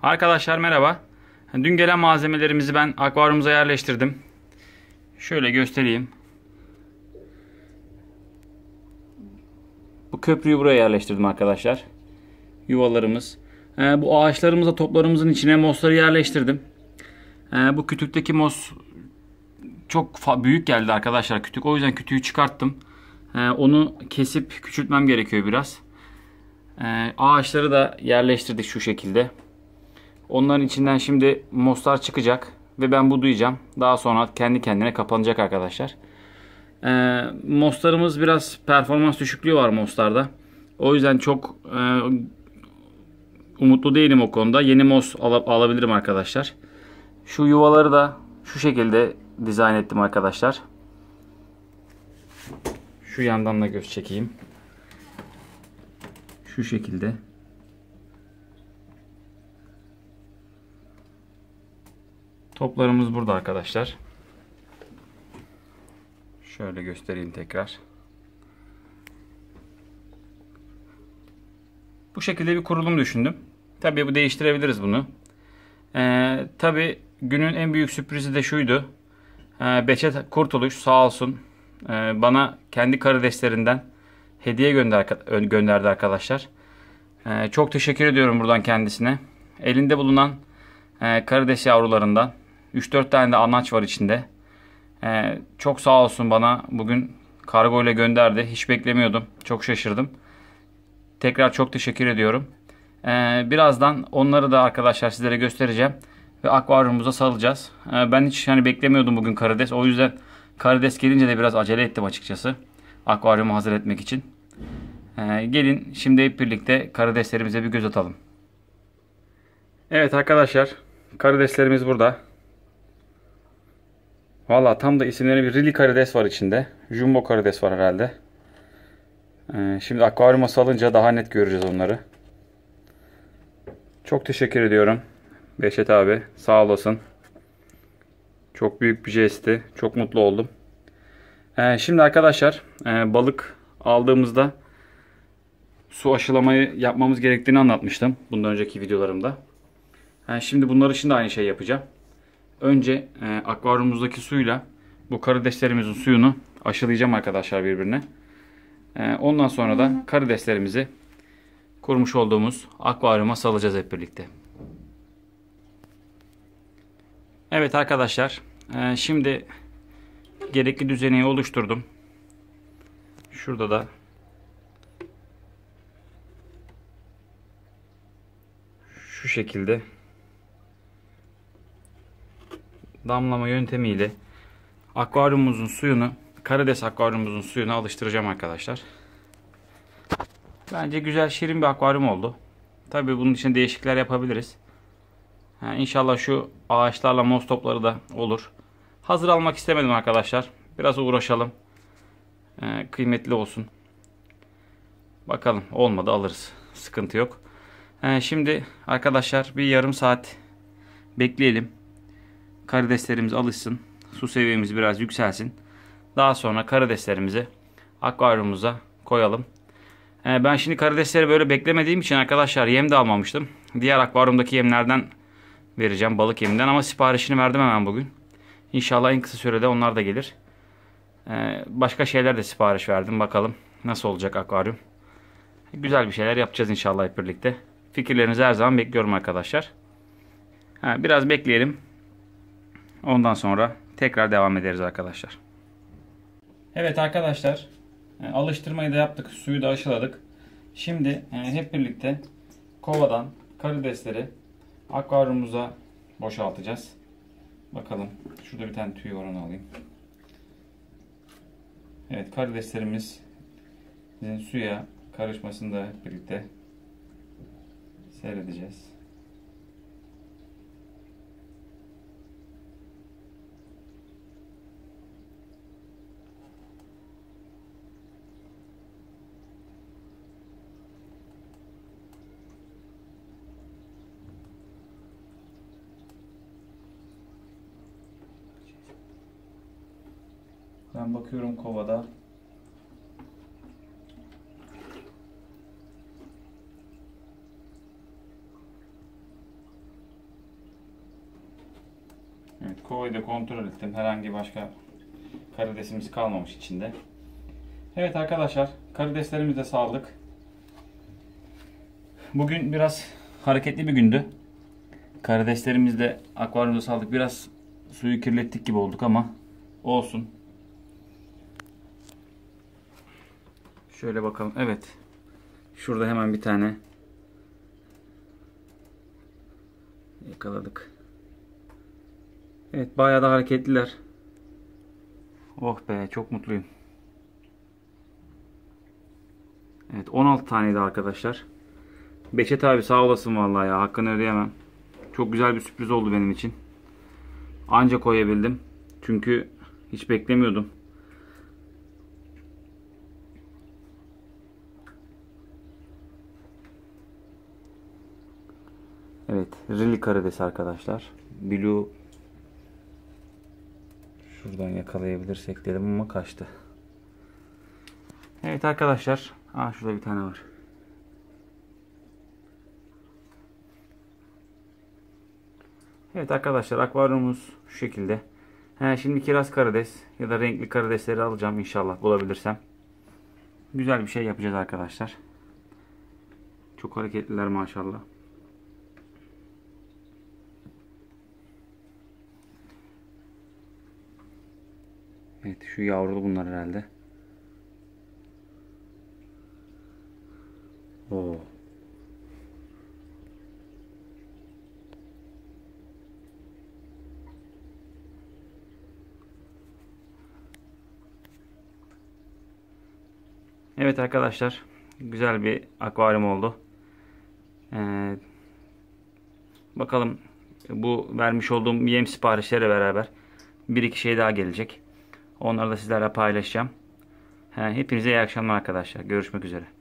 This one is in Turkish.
Arkadaşlar merhaba. Dün gelen malzemelerimizi ben akvaryumuza yerleştirdim. Şöyle göstereyim. Bu köprüyü buraya yerleştirdim arkadaşlar. Yuvalarımız. Bu ağaçlarımıza, toplarımızın içine mosları yerleştirdim. Bu kütükteki mos çok büyük geldi arkadaşlar kütük. O yüzden kütüğü çıkarttım. Onu kesip küçültmem gerekiyor biraz. Ağaçları da yerleştirdik şu şekilde. Onların içinden şimdi moslar çıkacak ve ben budayacağım. Daha sonra kendi kendine kapanacak arkadaşlar. Moslarımız biraz performans düşüklüğü var moslarda. O yüzden çok umutlu değilim o konuda. Yeni mos alabilirim arkadaşlar. Şu yuvaları da şu şekilde dizayn ettim arkadaşlar. Şu yandan da göz çekeyim. Şu şekilde. Toplarımız burada arkadaşlar. Şöyle göstereyim tekrar. Bu şekilde bir kurulum düşündüm. Tabii bu değiştirebiliriz bunu. Tabii günün en büyük sürprizi de şuydu. Behçet Kurtuluş sağ olsun bana kendi karideslerinden hediye gönderdi arkadaşlar. Çok teşekkür ediyorum buradan kendisine. Elinde bulunan karides yavrularından 3-4 tane de anaç var içinde. Çok sağ olsun bana bugün kargo ile gönderdi. Hiç beklemiyordum. Çok şaşırdım. Tekrar çok teşekkür ediyorum. Birazdan onları da arkadaşlar sizlere göstereceğim. Ve akvaryumumuza salacağız. Ben hiç beklemiyordum bugün karides. O yüzden karides gelince de biraz acele ettim açıkçası. Akvaryumu hazır etmek için. Gelin şimdi hep birlikte karideslerimize bir göz atalım. Evet arkadaşlar. Karideslerimiz burada. Valla tam da isimleri bir Rili karides var içinde. Jumbo karides var herhalde. Şimdi akvaryuma salınca daha net göreceğiz onları. Çok teşekkür ediyorum. Behçet abi sağ olasın. Çok büyük bir jestti. Çok mutlu oldum. Şimdi arkadaşlar balık aldığımızda su aşılamayı yapmamız gerektiğini anlatmıştım. Bundan önceki videolarımda. Şimdi bunlar için de aynı şey yapacağım. Önce akvaryumumuzdaki suyla bu karideslerimizin suyunu aşılayacağım arkadaşlar birbirine. Ondan sonra da karideslerimizi kurmuş olduğumuz akvaryuma salacağız hep birlikte. Evet arkadaşlar. Şimdi gerekli düzeneyi oluşturdum. Şurada da şu şekilde damlama yöntemiyle akvaryumumuzun suyunu, karides akvaryumumuzun suyunu alıştıracağım arkadaşlar. Bence güzel, şirin bir akvaryum oldu. Tabii bunun için değişiklikler yapabiliriz. İnşallah şu ağaçlarla mos topları da olur. Hazır almak istemedim arkadaşlar. Biraz uğraşalım. Kıymetli olsun. Bakalım, olmadı alırız. Sıkıntı yok. Şimdi arkadaşlar bir yarım saat bekleyelim. Karideslerimiz alışsın. Su seviyemiz biraz yükselsin. Daha sonra karideslerimizi akvaryumumuza koyalım. Ben şimdi karidesleri böyle beklemediğim için arkadaşlar yem de almamıştım. Diğer akvaryumdaki yemlerden vereceğim, balık yeminden, ama siparişini verdim hemen bugün. İnşallah en kısa sürede onlar da gelir. Başka şeyler de sipariş verdim. Bakalım nasıl olacak akvaryum. Güzel bir şeyler yapacağız inşallah hep birlikte. Fikirlerinizi her zaman bekliyorum arkadaşlar. Biraz bekleyelim. Ondan sonra tekrar devam ederiz arkadaşlar. Evet arkadaşlar. Alıştırmayı da yaptık. Suyu da aşıladık. Şimdi hep birlikte kovadan karidesleri akvaryumumuza boşaltacağız. Bakalım. Şurada bir tane tüy var, onu alayım. Evet, karideslerimizin suya karışmasını da hep birlikte seyredeceğiz. Ben bakıyorum kovada. Kovayı da kontrol ettim. Herhangi başka karidesimiz kalmamış içinde. Evet arkadaşlar, karideslerimizi de saldık. Bugün biraz hareketli bir gündü. Karideslerimizi de akvaryumda saldık. Biraz suyu kirlettik gibi olduk ama olsun. Şöyle bakalım. Evet. Şurada hemen bir tane yakaladık. Evet, bayağı da hareketliler. Oh be, çok mutluyum. Evet, 16 taneydi arkadaşlar. Beşet abi sağ olasın vallahi ya. Hakkını ödeyemem. Çok güzel bir sürpriz oldu benim için. Anca koyabildim. Çünkü hiç beklemiyordum. Evet, Rilly karidesi arkadaşlar. Blue şuradan yakalayabilirsek dedim ama kaçtı. Evet arkadaşlar. Şurada bir tane var. Evet arkadaşlar, akvaryumumuz şu şekilde. Şimdi kiraz karides ya da renkli karidesleri alacağım inşallah bulabilirsem. Güzel bir şey yapacağız arkadaşlar. Çok hareketliler maşallah. Evet, şu yavrulu bunlar herhalde. Oo. Evet arkadaşlar, güzel bir akvaryum oldu. Bakalım, bu vermiş olduğum yem siparişleri beraber bir iki şey daha gelecek. Onları da sizlerle paylaşacağım. Hepinize iyi akşamlar arkadaşlar. Görüşmek üzere.